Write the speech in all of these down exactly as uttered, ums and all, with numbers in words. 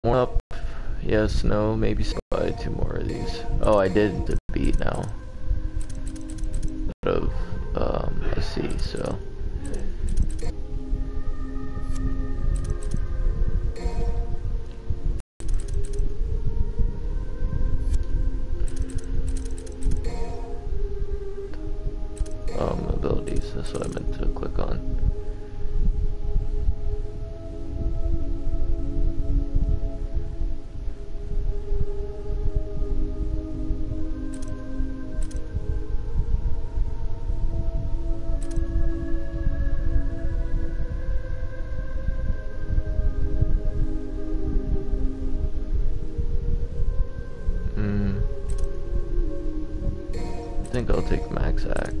More up. Yes, no, maybe buy two more of these. Oh, I did the beat now. Out of, um, I see, so. Um, abilities, that's what I meant to click on. Hmm. I think I'll take Max Act.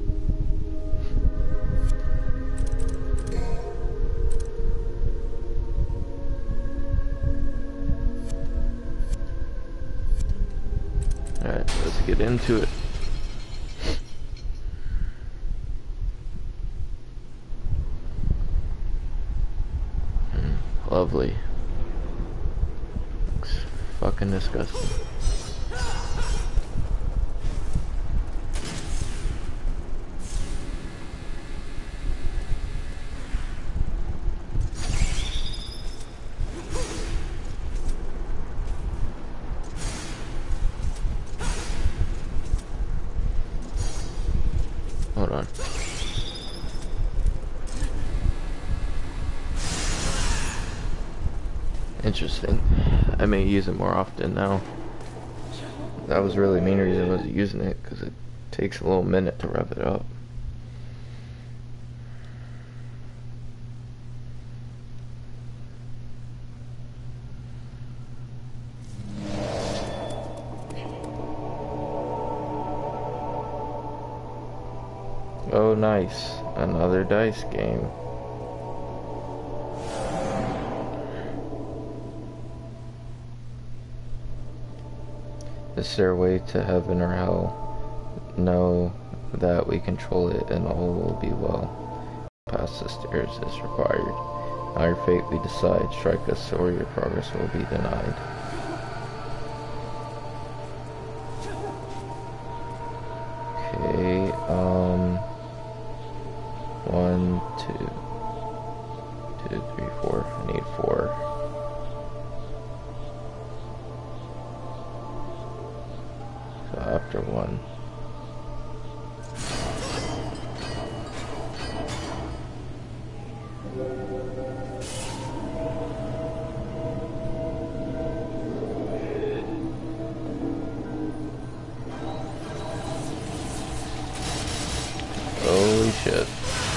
Alright, let's get into it. Mm, lovely. Looks fucking disgusting. Hold on. Interesting. I may use it more often now. That was really the main reason I wasn't using it, because it takes a little minute to rev it up. Oh, nice. Another dice game. Is there a way to heaven or hell? Know that we control it and all will be well. Past the stairs is required. Our fate we decide. Strike us or your progress will be denied. Okay, um... One, two, two, three, four. I need four. So after one. Holy shit.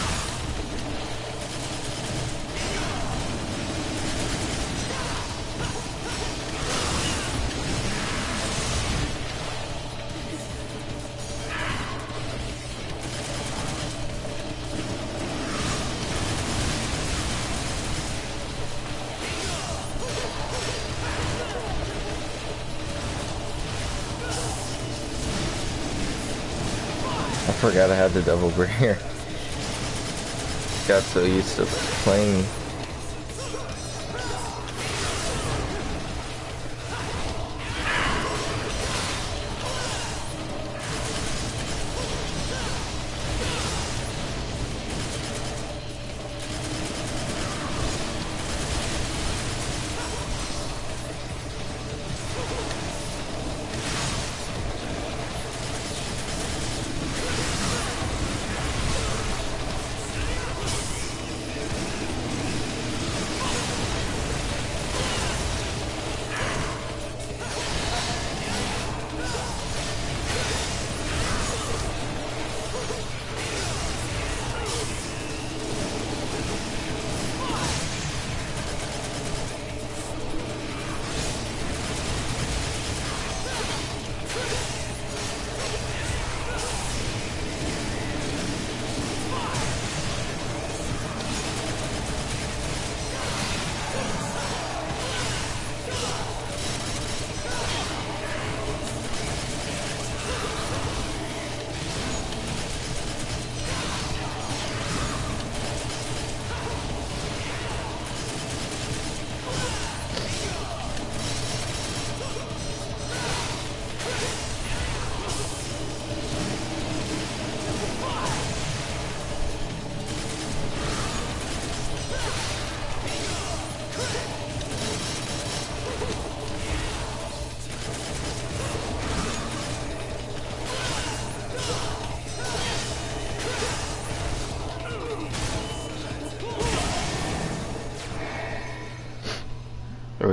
I forgot I had the double bringer. Got so used to playing.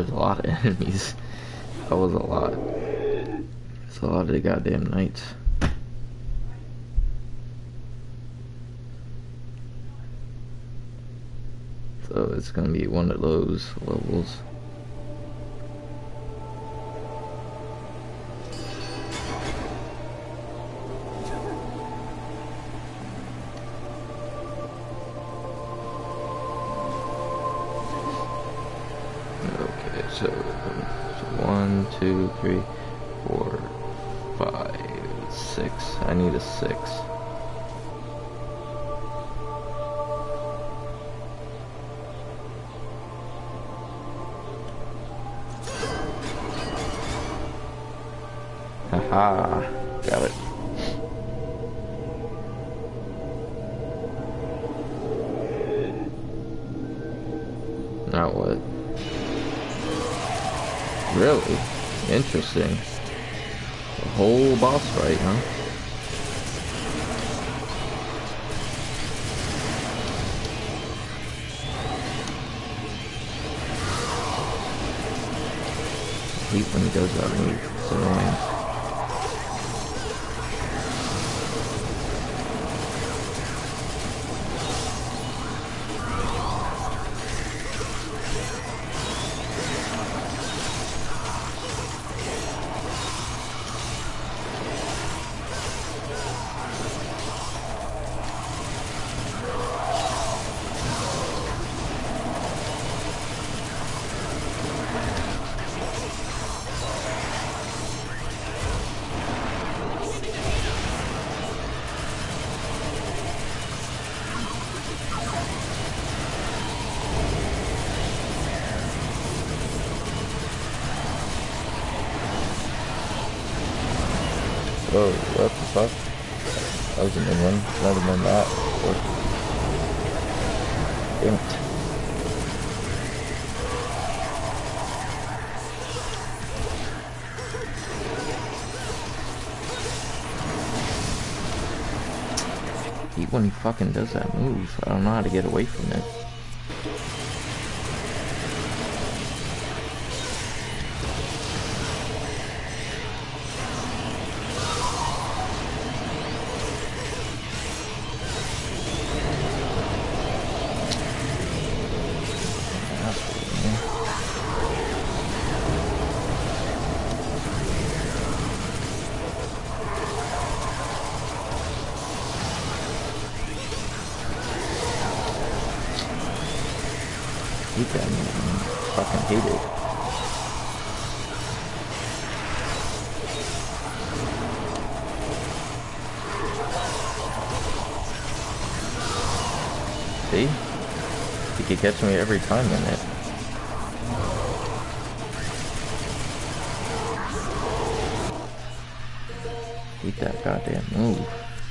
there's a lot of enemies. That was a lot. It's a lot of the goddamn knights. So it's gonna be one of those levels. Okay, so one, two, three, four, five, six. I need a six. Haha, got it. Now what? Really? Interesting. The whole boss fight, huh? I hate when he does that move. It's annoying. Whoa, what the fuck? That was a new one. Never known that before. Damn it. I hate when he fucking does that move. I don't know how to get away from it. Hate that man. Fucking hate it. See? He could catch me every time in it. Hate that goddamn move.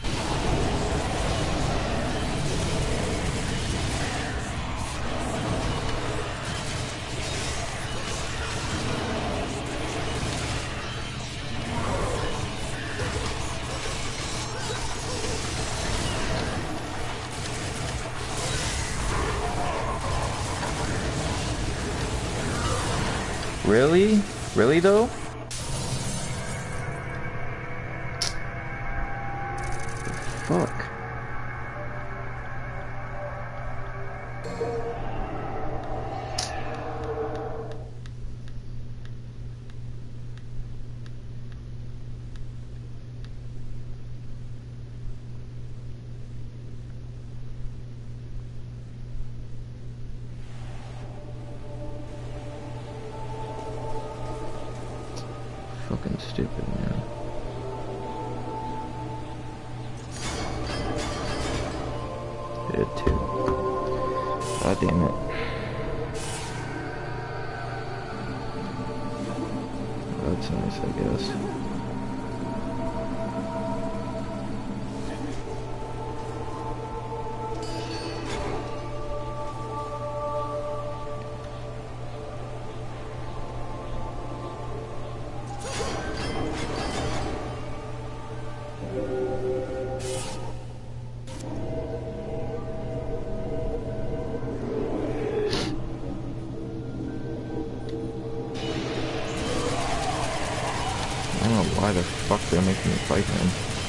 Really? Really though? Fuck. Fucking stupid, man. Did too. God damn it. That's nice, I guess. why the fuck they're making me fight him.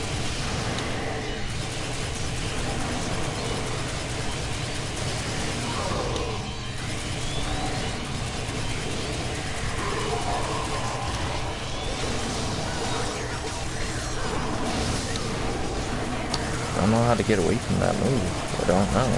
I don't know how to get away from that move. I don't know.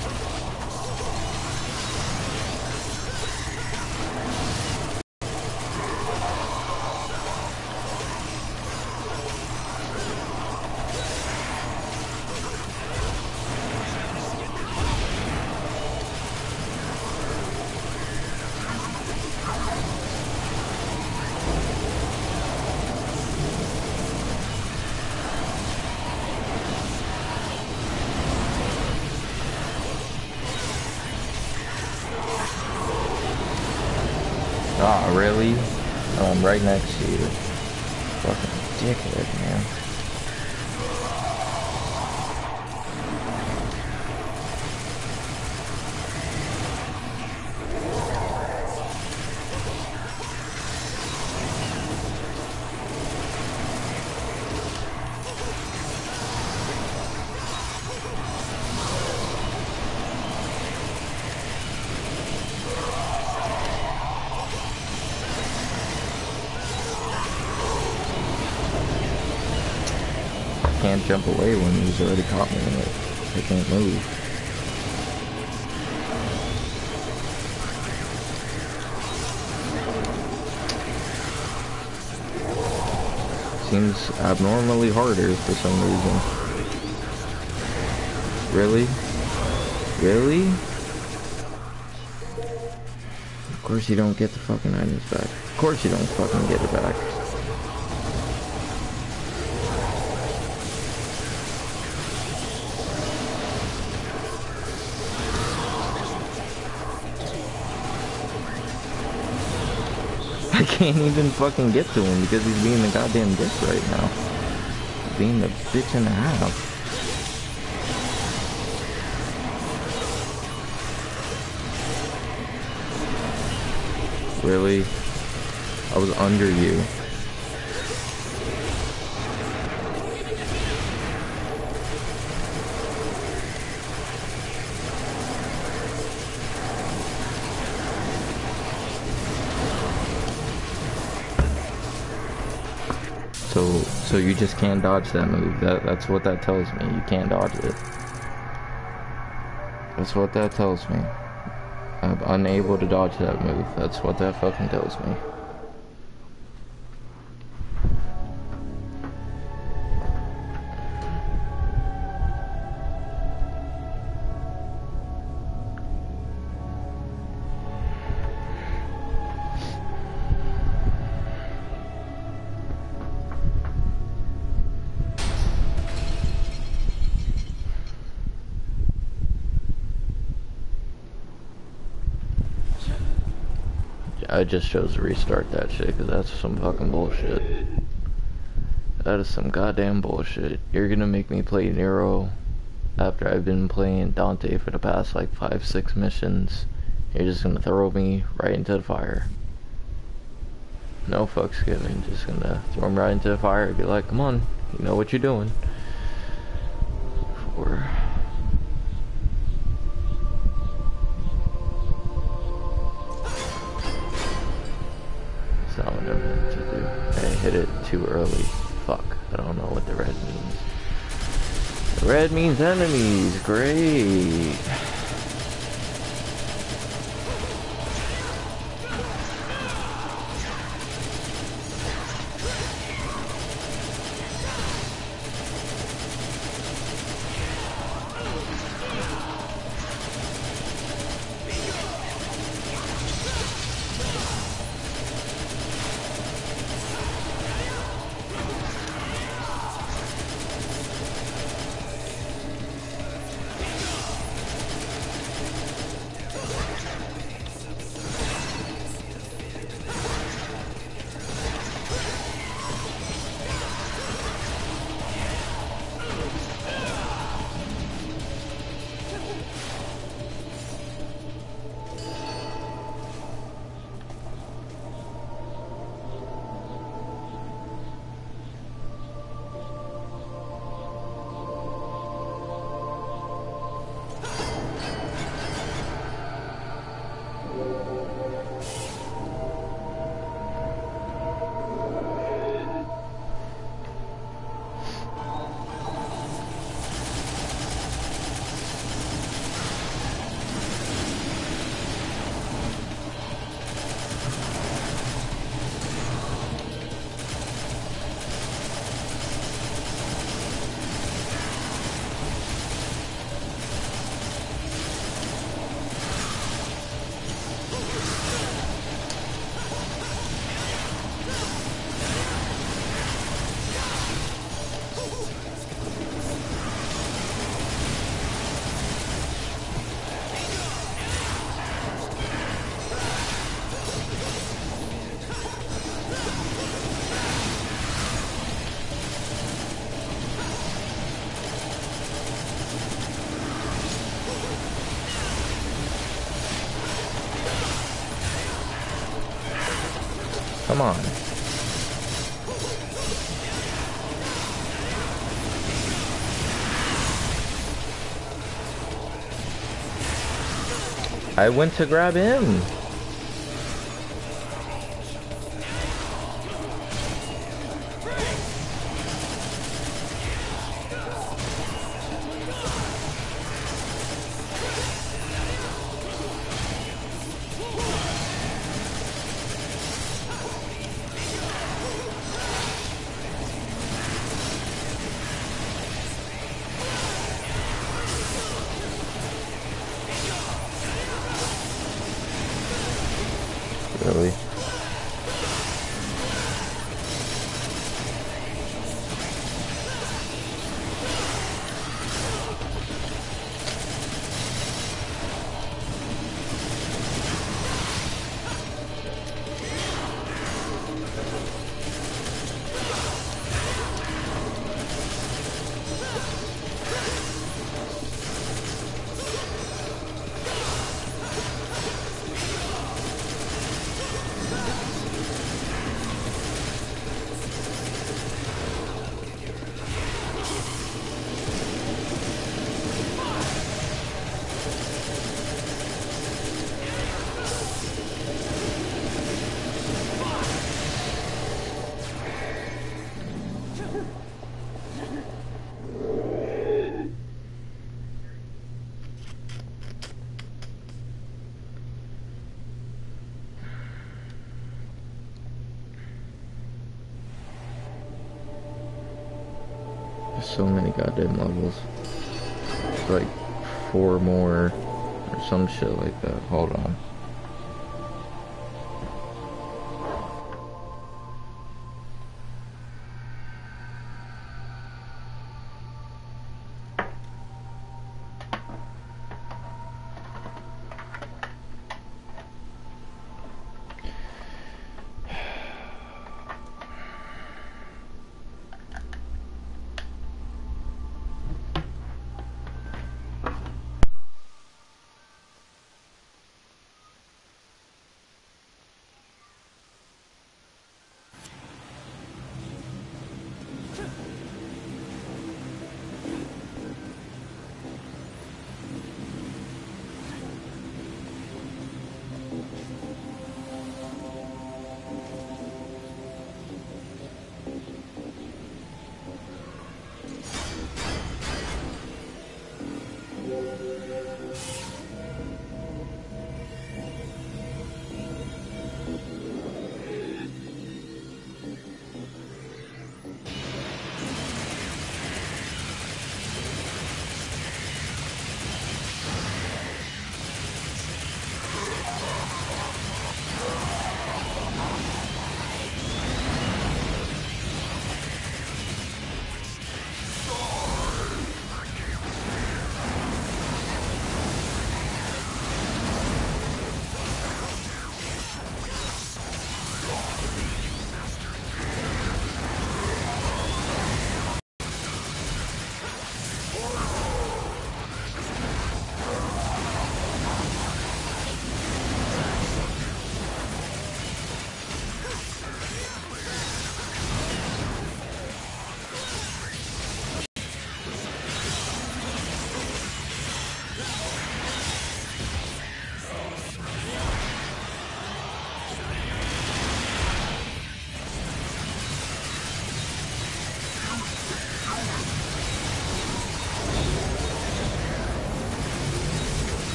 Ah, oh, really? Oh, I'm right next to you. Fucking dickhead, man. Can't jump away when he's already caught me in it. I can't move. Seems abnormally harder for some reason. Really? Really? Of course you don't get the fucking items back. Of course you don't fucking get it back. I can't even fucking get to him because he's being the goddamn dick right now. Being the bitch and a half. Really? I was under you. So, so you just can't dodge that move. That, that's what that tells me. You can't dodge it. That's what that tells me. I'm unable to dodge that move. That's what that fucking tells me. I just chose to restart that shit because that's some fucking bullshit. That is some goddamn bullshit. You're gonna make me play Nero after I've been playing Dante for the past like five, six missions. You're just gonna throw me right into the fire. No fucks given. Just gonna throw me right into the fire and be like, come on, you know what you're doing. For not what I meant to do. I hit it too early. Fuck. I don't know what the red means. The red means enemies. Great. Come on. I went to grab him. Really? There's so many goddamn levels. It's like four more or some shit like that. Hold on.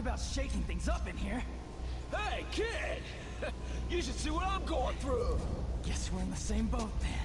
about shaking things up in here. Hey, kid! You should see what I'm going through! Guess we're in the same boat then.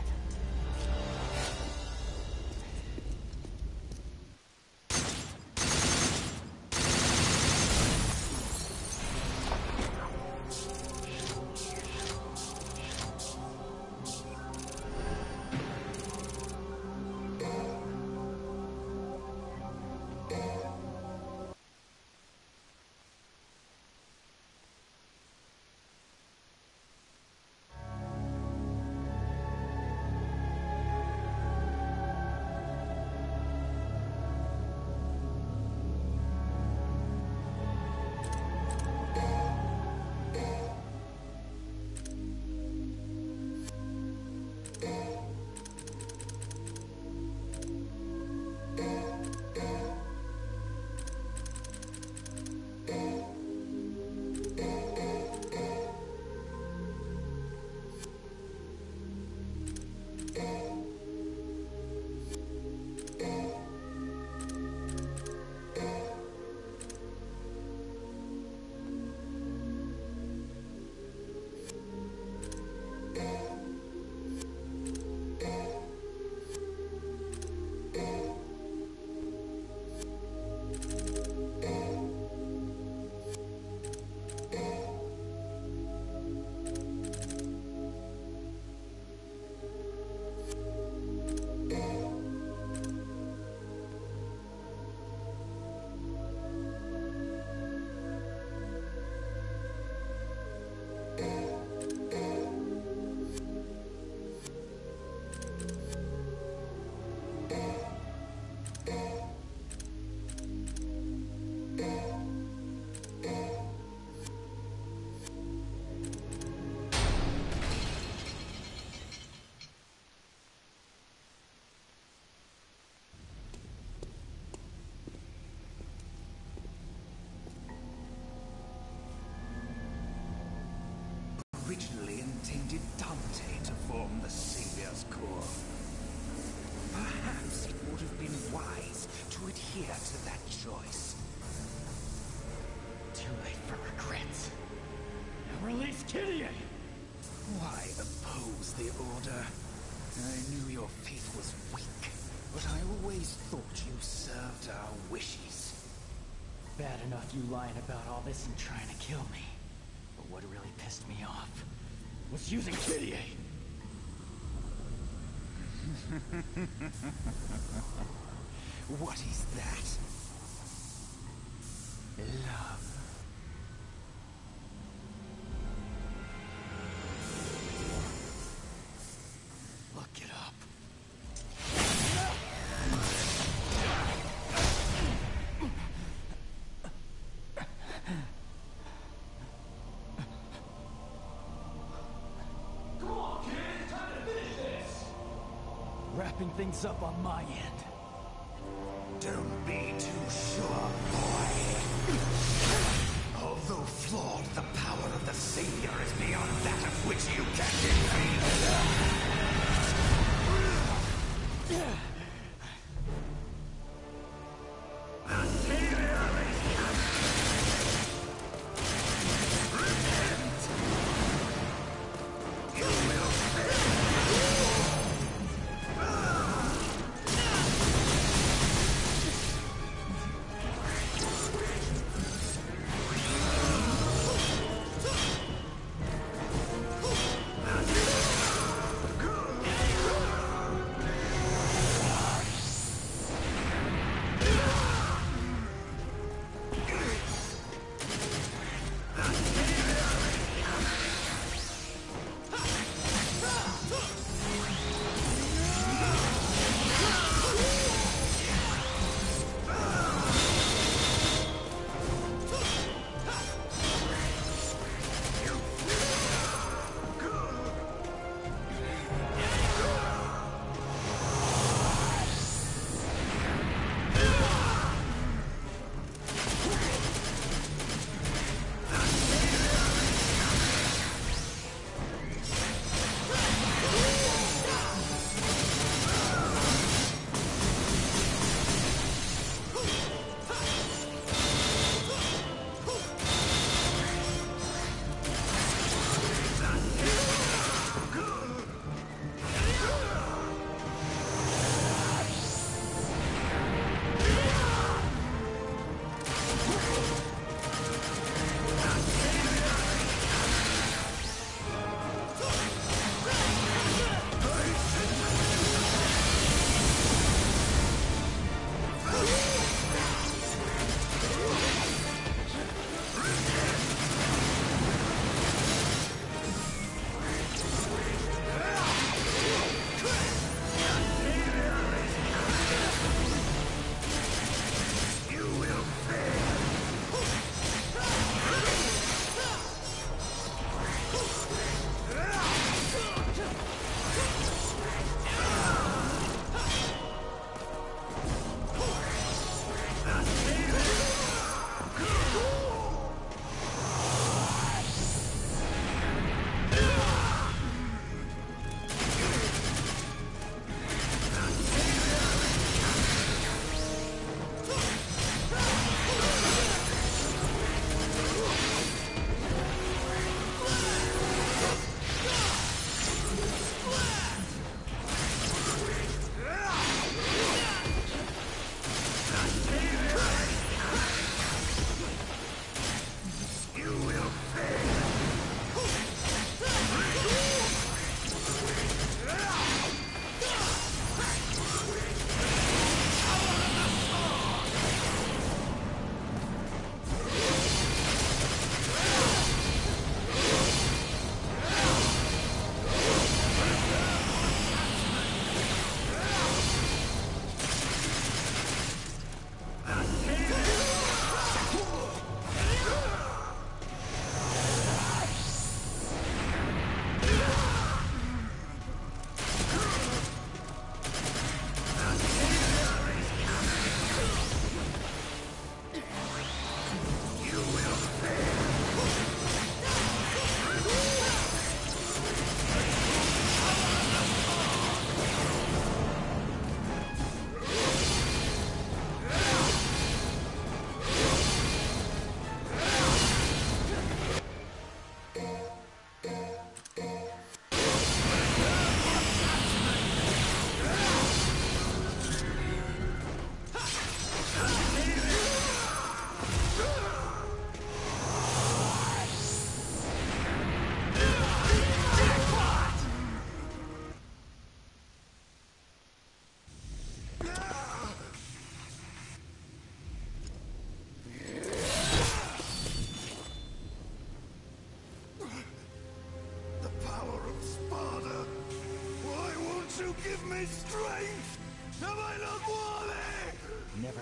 Originally intended Dante to form the Savior's core. Perhaps it would have been wise to adhere to that choice. Too late for regrets. Now release Kyrie! Why oppose the Order? I knew your faith was weak, but I always thought you served our wishes. Bad enough you lying about all this and trying to kill me. But what really pissed me off was using Kyrie. What is that? Love. Look it up. Wrapping things up on my end. Don't be too sure, boy. Although flawed, the power of the Savior is beyond that of which you can defeat. The Savior is repent! You will fail!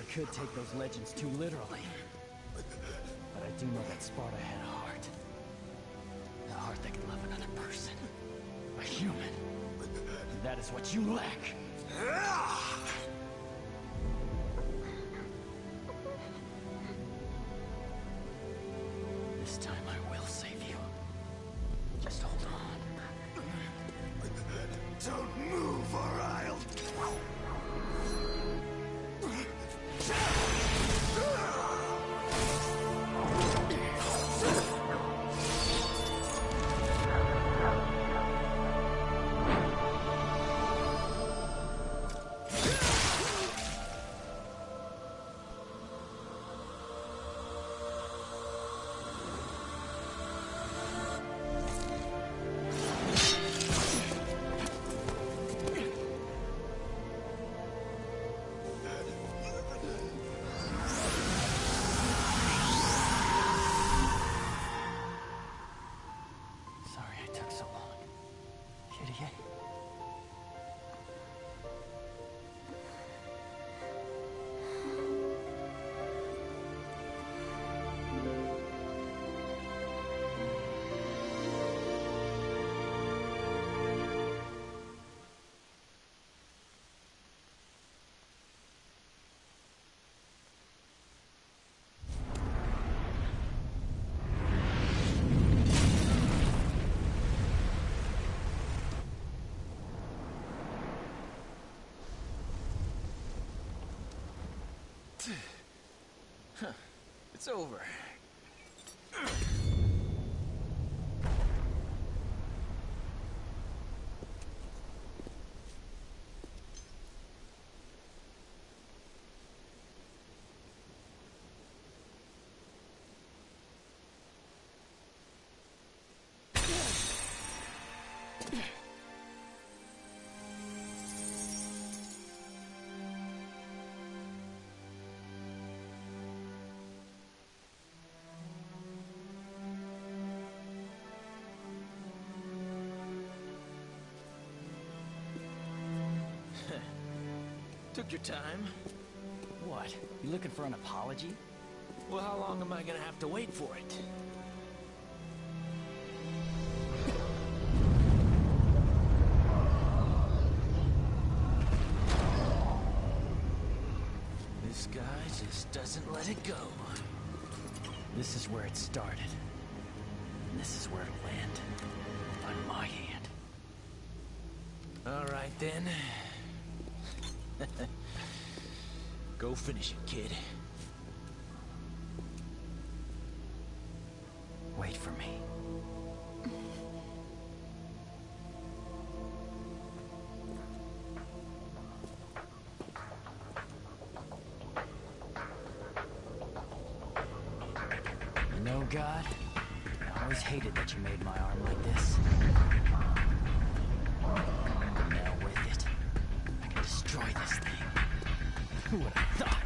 could take those legends too literally. But I do know that Sparta had a heart. A heart that could love another person. A human. And that is what you lack. This time I will save you. Just hold on. Don't move or I'll... Huh. It's over. Took your time. What? You looking for an apology? Well, how long am I gonna have to wait for it? This guy just doesn't let it go. This is where it started. And this is where it'll end. On my hand. All right, then. Go finish it, kid. Wait for me. You know, God, I always hated that you made my arm like this. Now with it, I can destroy this thing. Who would have thought?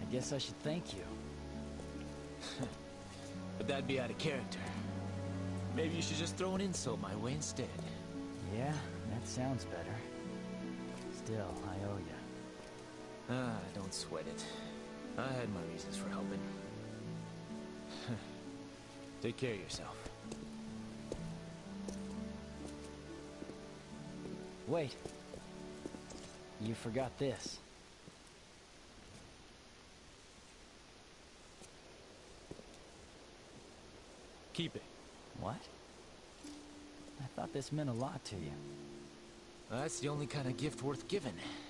I guess I should thank you. But that'd be out of character. Maybe you should just throw an insult my way instead. Yeah, that sounds better. Still, I owe you. Ah, don't sweat it. I had my reasons for helping. Take care of yourself. Wait. You forgot this. Keep it. What? I thought this meant a lot to you. That's the only kind of gift worth giving.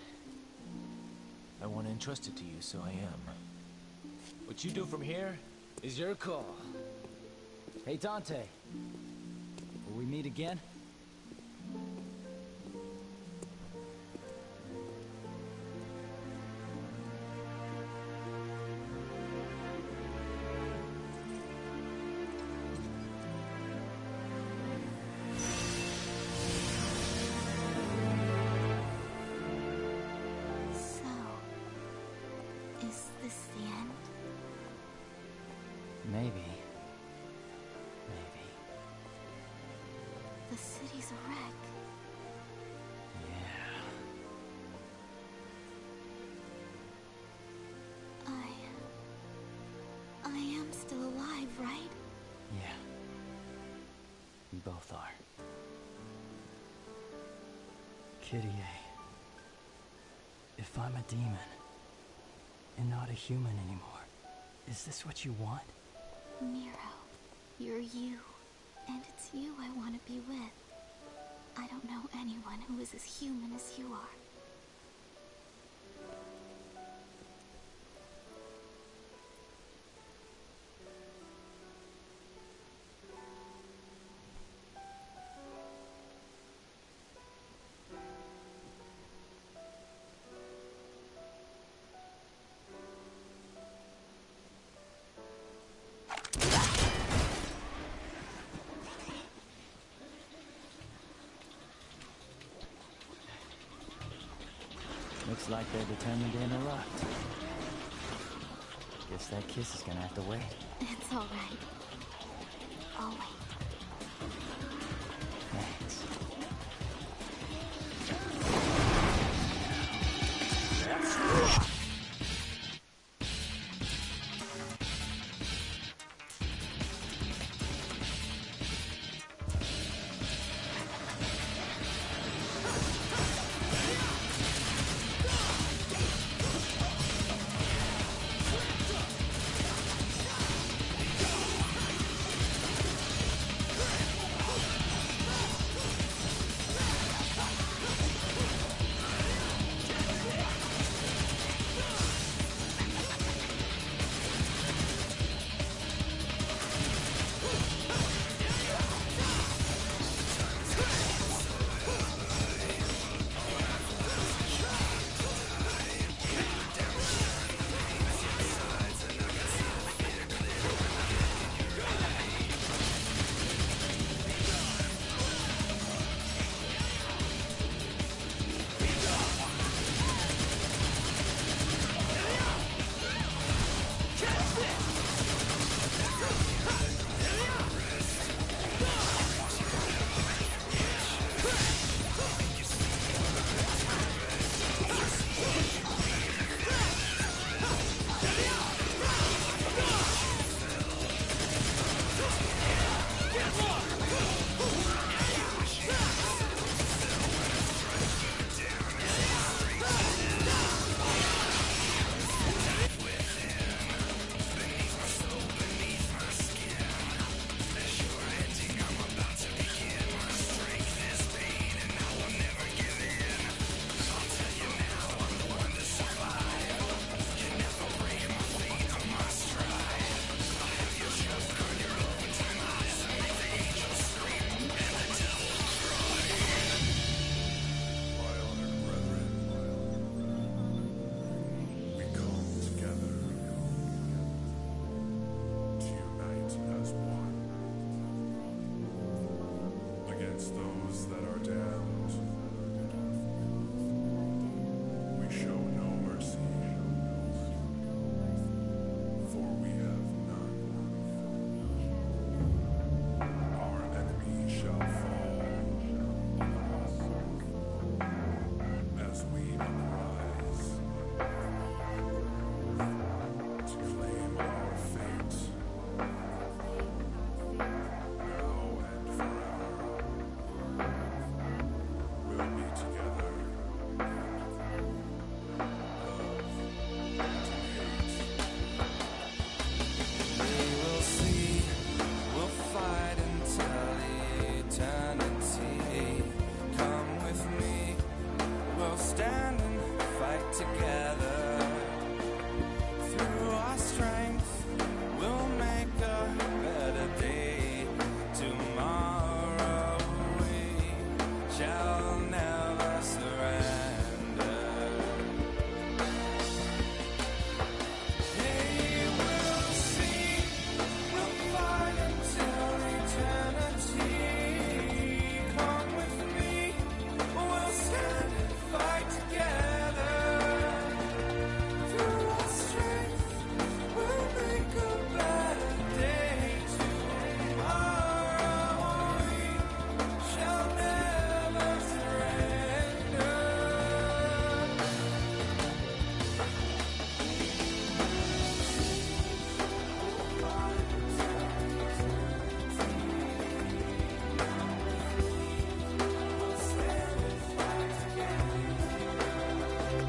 I want to entrust it to you, so I am. What you do from here is your call. Hey, Dante. Will we meet again? Is this the end? Maybe. Maybe. The city's a wreck. Yeah. I... I am still alive, right? Yeah. We both are. Kitty A. If I'm a demon, and not a human anymore, is this what you want? Nero, you're you. And it's you I want to be with. I don't know anyone who is as human as you are. Looks like they're determined to interrupt. Guess that kiss is gonna have to wait. It's all right. I'll wait. Thanks.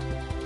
Peace.